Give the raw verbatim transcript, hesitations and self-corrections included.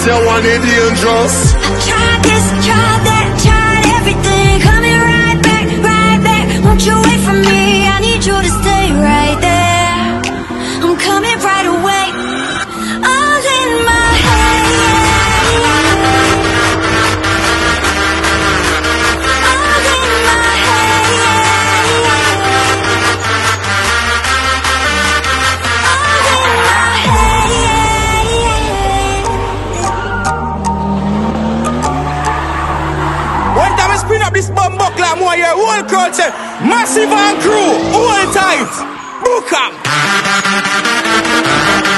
you want it dangerous. Tried this, tried that, tried everything. Coming right back, right back. Won't you wait for me? I need you to stay right there. I'm coming right away. All in my head. All in my head. All in my head. One time I spin up this bomb buckle and more your whole crowd say, massive and crew, all tight, book 'em.